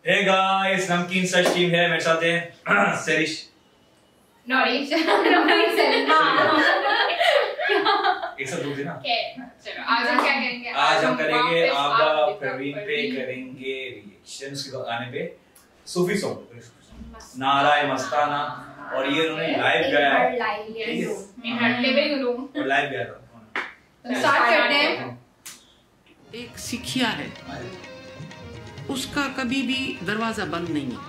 Hey guys, नमकीन सच team है, मेरे साथ है सरिश, नॉरिश, एक साथ दूसरे ना। चलो आज हम क्या करेंगे? आज हम करेंगे आबिदा परवीन पे करेंगे रिएक्शन उसके गाने पे, सूफी सॉन्ग नारा मस्ताना, और ये उन्होंने लाइव गाया है, इन हर लेवल और लाइव गाया था। तो स्टार्ट करते हैं। एक सिखिया है, उसका कभी भी दरवाजा बंद नहीं है।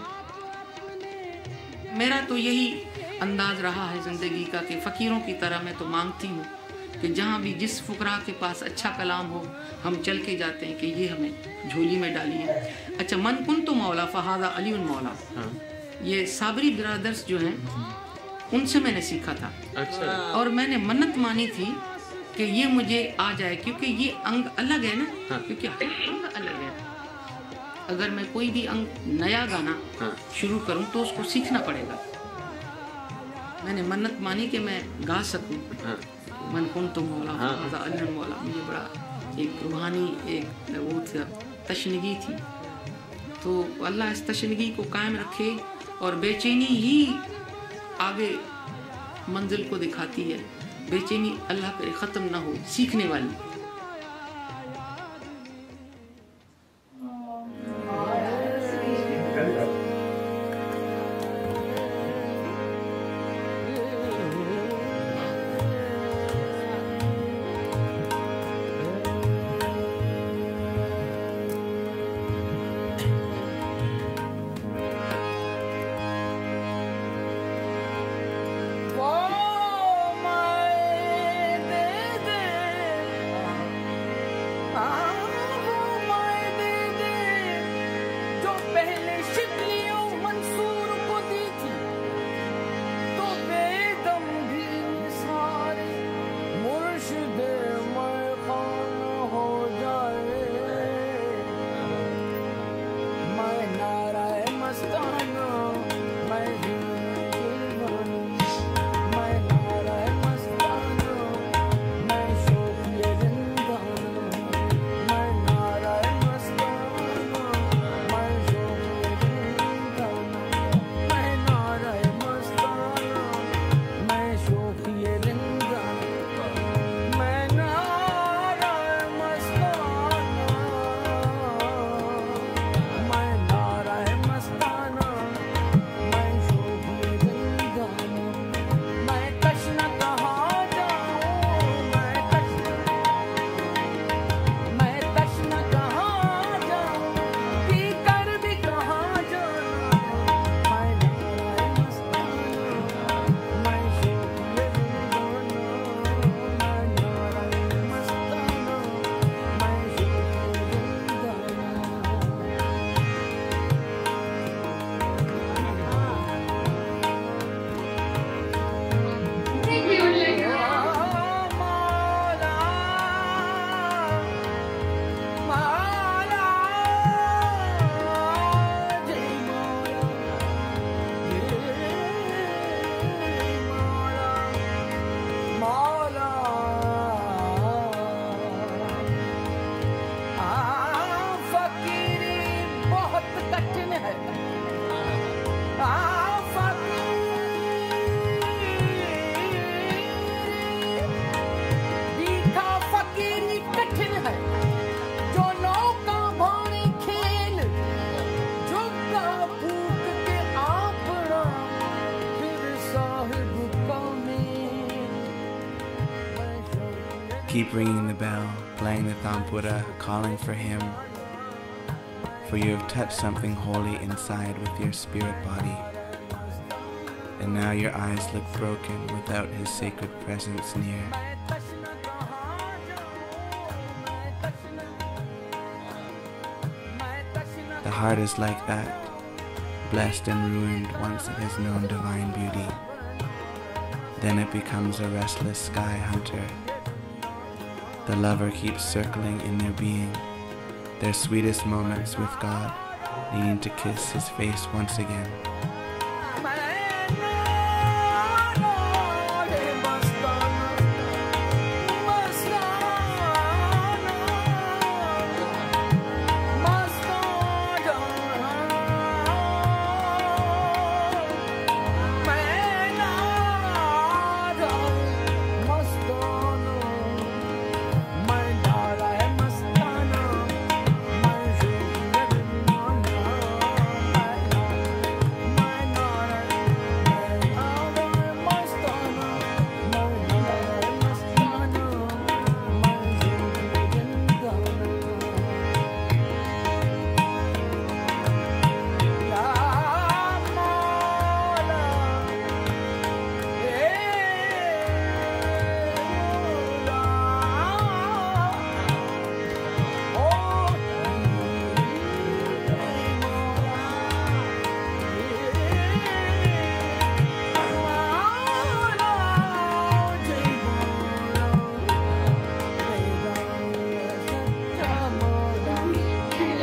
मेरा तो यही अंदाज रहा है जिंदगी का कि फकीरों की तरह मैं तो मांगती हूँ कि जहाँ भी जिस फुकरा के पास अच्छा कलाम हो, हम चल के जाते हैं कि ये हमें झोली में डालिए। अच्छा, मन कुन तो मौला फहादा अली उन मौला, ये साबरी ब्रदर्स जो हैं उनसे मैंने सीखा था। अच्छा। और मैंने मन्नत मानी थी कि ये मुझे आ जाए, क्योंकि ये अंग अलग है ना। क्योंकि हर अंग अलग है। अगर मैं कोई भी अंग नया गाना शुरू करूं तो उसको सीखना पड़ेगा। मैंने मन्नत मानी कि मैं गा सकूं मन कुन तो मौला अल्लाह मौला। मुझे बड़ा एक रूहानी एक वो तशनगी थी। तो अल्लाह इस तशनगी को कायम रखे, और बेचैनी ही आगे मंजिल को दिखाती है। बेचैनी अल्लाह करे ख़त्म ना हो, सीखने वाली। Keep ringing the bell, playing the tampura, calling for him. For you have touched something holy inside with your spirit body. And now your eyes look broken without his sacred presence near. The heart is like that, blessed and ruined once it has known divine beauty. Then it becomes a restless sky hunter. The lover keeps circling in their being, their sweetest moments with God, needing to kiss his face once again.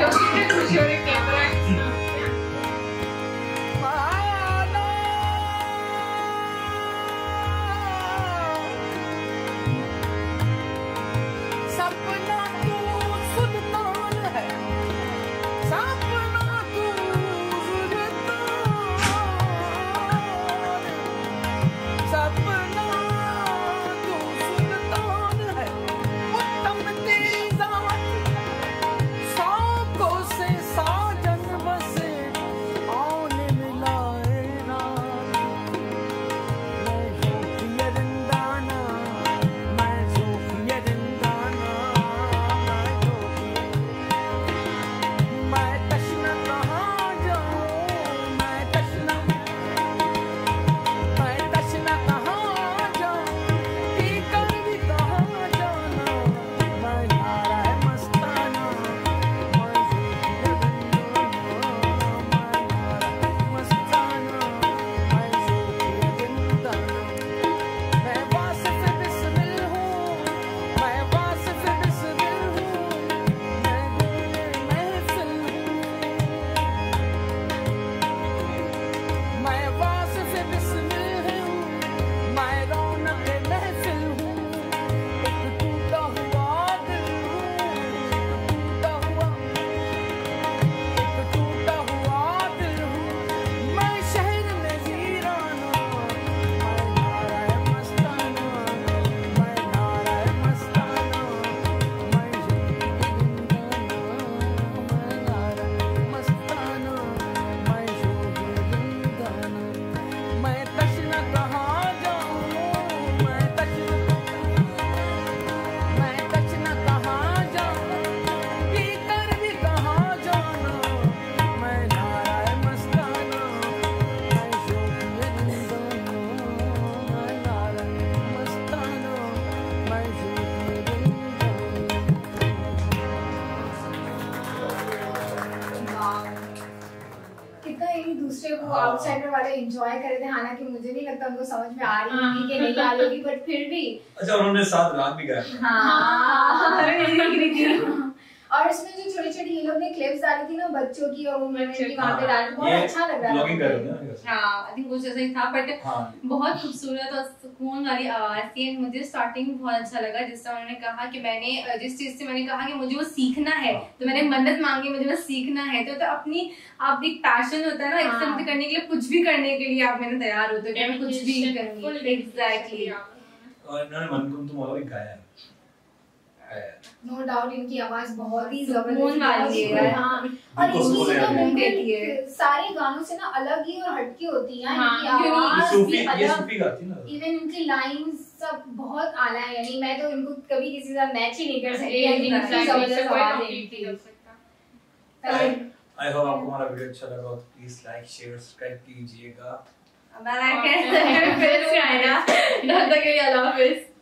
खुशी हो रही camera outsider वाले enjoy कर रहे थे, हालांकि मुझे नहीं लगता उनको समझ में आ रही होगी कि नहीं आ रही होगी, बट फिर भी अच्छा उन्होंने साथ रात भी गाया। हाँ और इसमें जो छोटी-छोटी ये लोग ने क्लिप्स डाली थी ना बच्चों की और वुमेन की वहां पे डाली, बहुत अच्छा लग रहा था। हां आई थिंक कुछ ऐसा ही था, बट बहुत खूबसूरत और सुकून वाली आवाज थी। एंड मुझे स्टार्टिंग बहुत अच्छा लगा जिस तरह उन्होंने कहा कि मैंने जिस चीज से मैंने कहा कि मुझे वो सीखना है, तो मैंने मन्नत मांगी मुझे वो सीखना है। तो अपनी आप एक पैशन होता है ना एक्सेप्ट करने के लिए, कुछ भी करने के लिए आप मैंने तैयार होते हो, मैं कुछ भी करूंगी। एग्जैक्टली और इन्होंने मनकुम तुम और भी गाया है। नो डाउट इनकी आवाज बहुत ही जबरदस्त वाली है। हाँ और इनकी सारे गानों से ना अलग ही और हटके होती है इनकी आवाज भी अलग, इवन इनकी लाइंस सब बहुत आला है। यानी मैं तो इनको कभी किसी से मैच ही नहीं कर सकती। आई होप आपको हमारा वीडियो अच्छा लगा, तो प्लीज लाइक शेयर सब्सक्राइब कीजिएगा। अल्लाह हाफिज़।